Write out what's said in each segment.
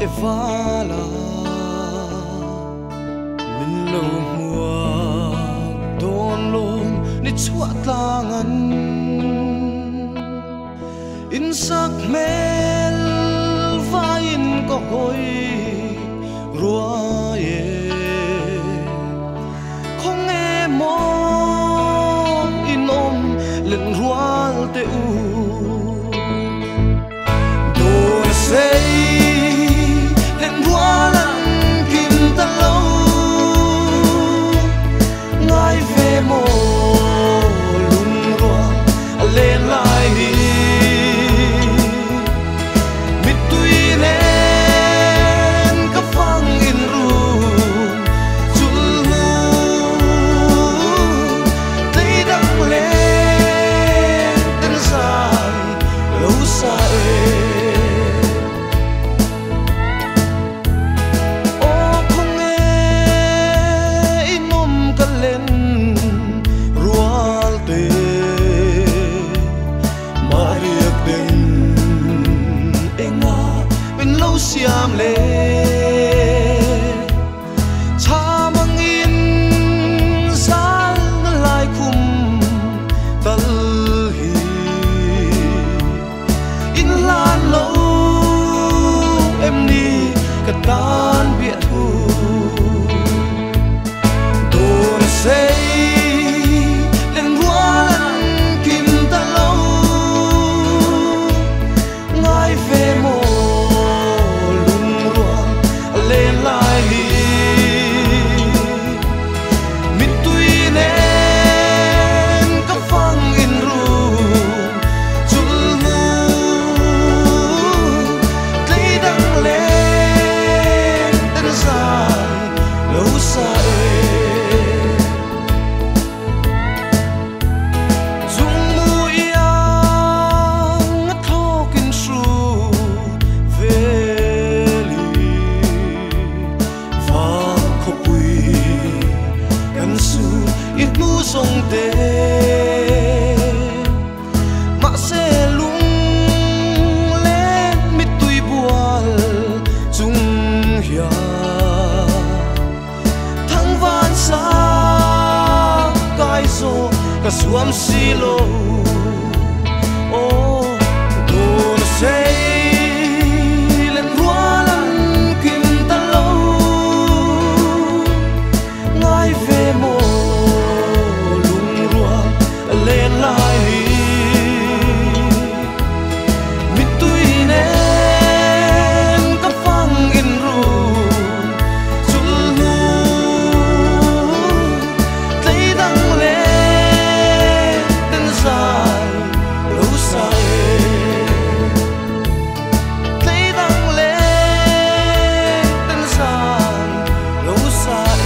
evala min lo mua don lom ni chua tlangan in sak mel vain ko hoi rua ye không e mo in om len rual te u do say len rualan kim ta lo ngai ve mo lun rua lên lại đi siam le cha mang in sal lai khum tal hi in lan lo em ni ka tan bia thu don say len rualan kim ta lo ngai ve mo lên lại đi mit tui nen ka phang in ru chul mu tei dang lên ten sai lo sai zum mu yang thokin shu ve ít mu sông tê mà sẽ lung lên mít tui buồn chung hia thăng van xa cái số cả suam silo oh don't say lên rualan kim ta lo ngai về mo lên lại mit tui nen ka phang in ru chul nu tei dang lên ten sai lo sai tei dang lên ten sai lo sai.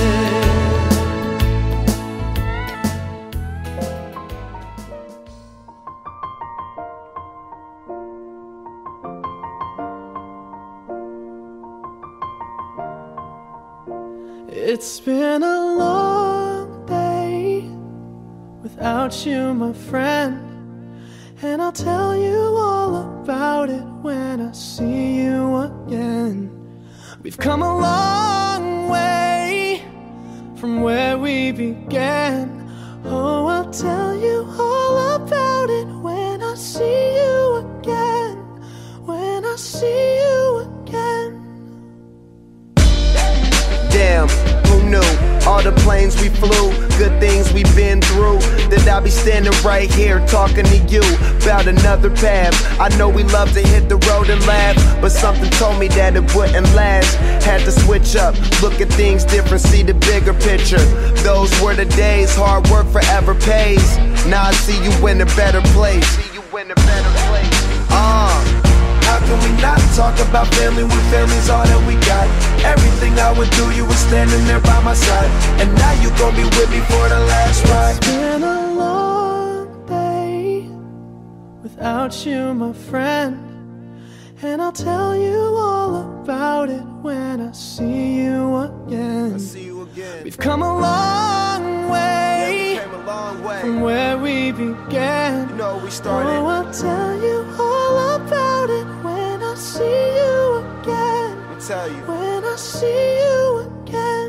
It's been a long day without you, my friend, and I'll tell you all about it when I see you again. We've come a long way from where we began. Oh, I'll tell you all about it when I see you again. When I see you again. Damn, who knew? All the planes we flew, good things we've been through, that I'll be standing right here talking to you about another path. I know we love to hit the road and laugh, but something told me that it wouldn't last. Had to switch up, look at things different, see the bigger picture. Those were the days, hard work forever pays. Now I see you in a better place. How can we not talk about family when family's all that we got? Everything I would do, you were standing there by my side, and now you gon' be with me for the last ride. It's been a long day without you, my friend, and I'll tell you all about it when I see you again. We've come a long way, from where we began. You know we started. Oh, I'll tell you all about it when I see you again. tell you. When I see you again.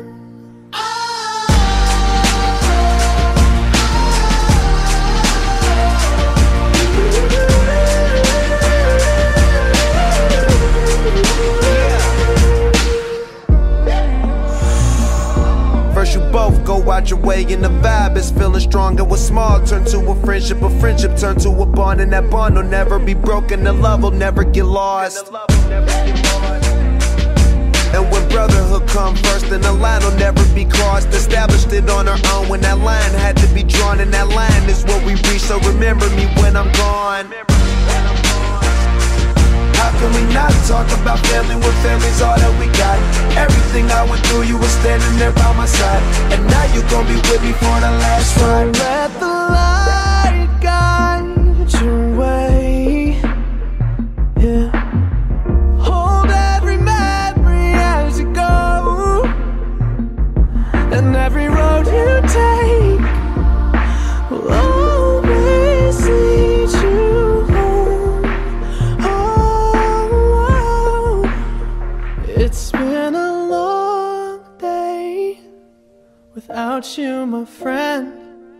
First you both go out your way and the vibe is feeling strong. And what's small turn to a friendship turn to a bond. And that bond will never be broken, the love will never get lost. And when brotherhood come first, then the line will never be crossed. Established it on our own when that line had to be drawn. And that line is what we reach, so remember me when I'm gone. How can we not talk about family when family's all that we got? Everything I went through, you were standing there by my side. And now you gon' be with me for the last ride. Let the light guide your way. Yeah. Hold every memory as you go, and every road you take will always lead you home. Oh, it's been a long day without you, my friend,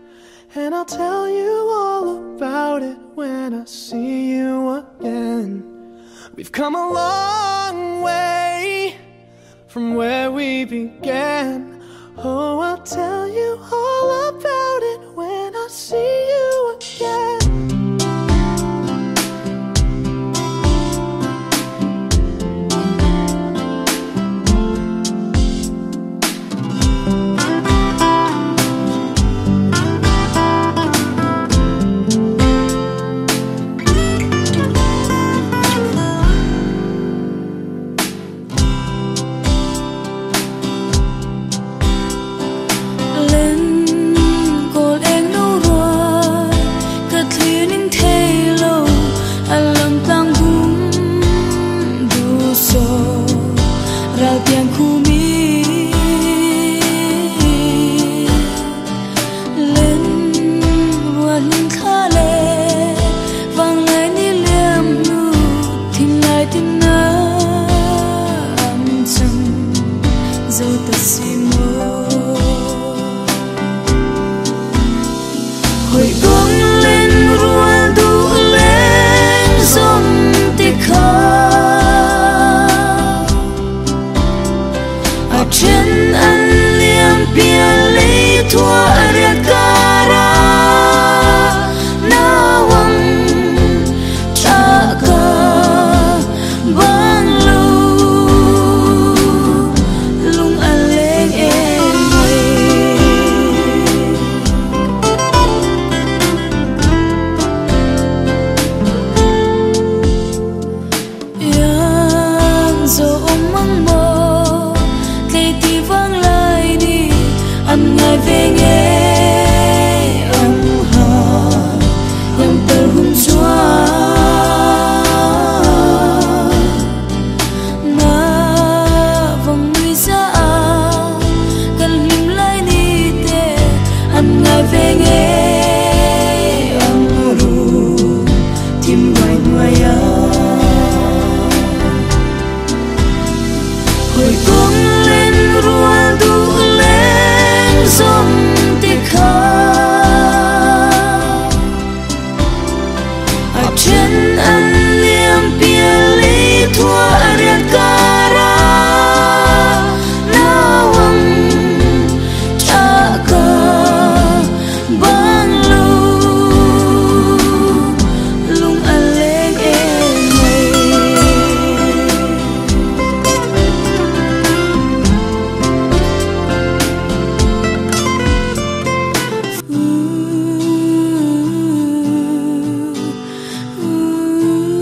and I'll tell you all about it when I see you again. We've come a long way from where we began. Oh, I'll tell you all about it when I see you again.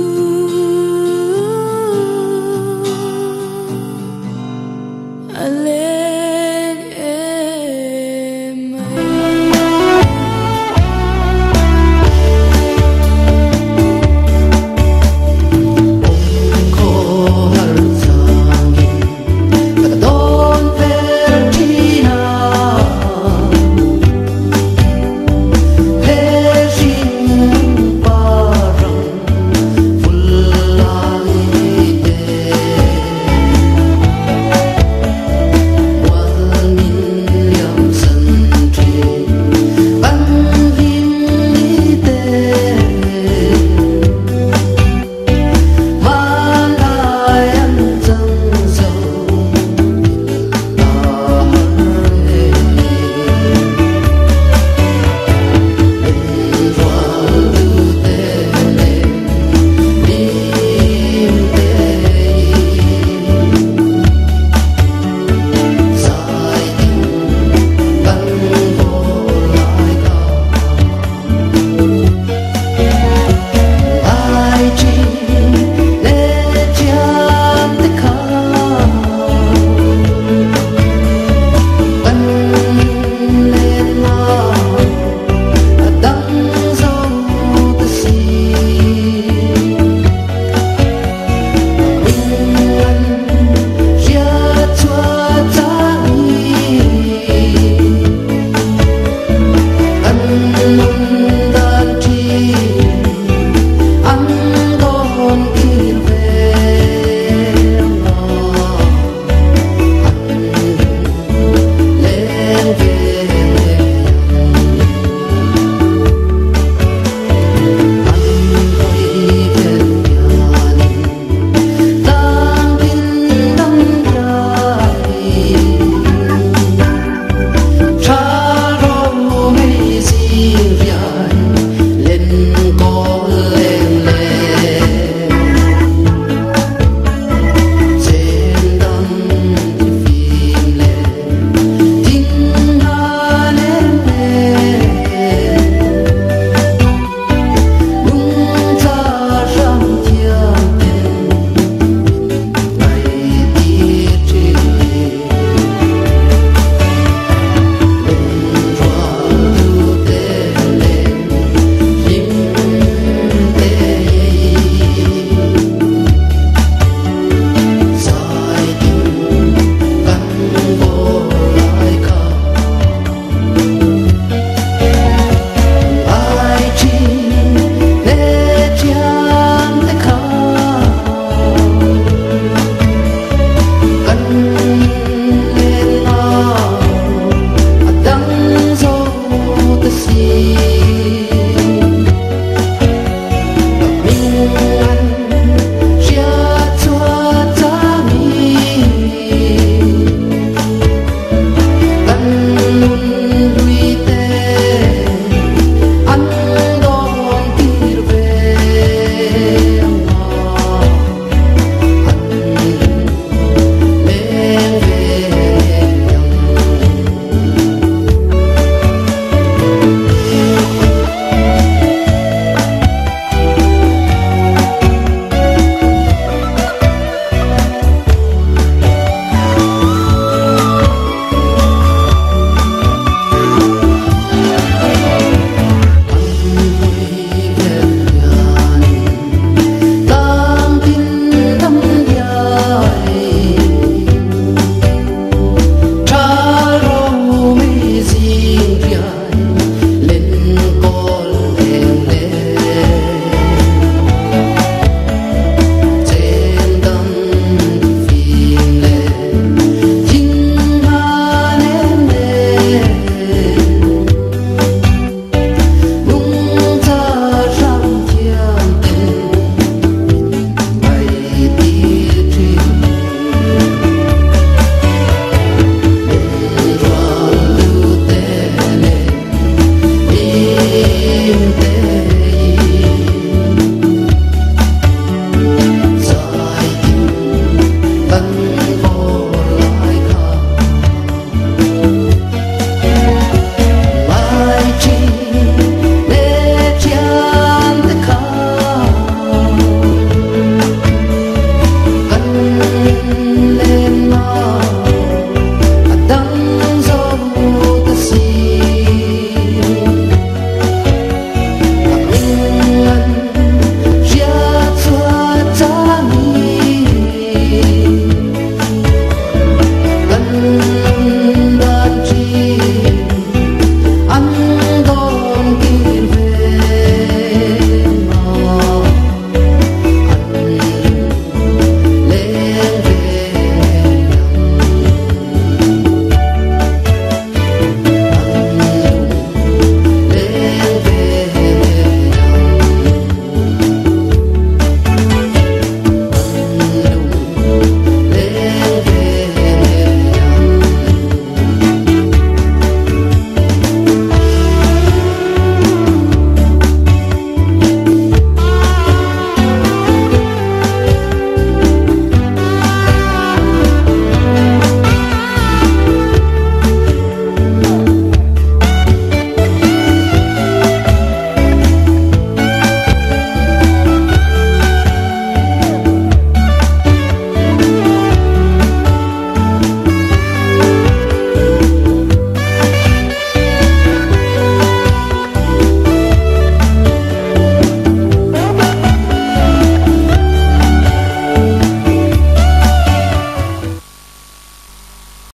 I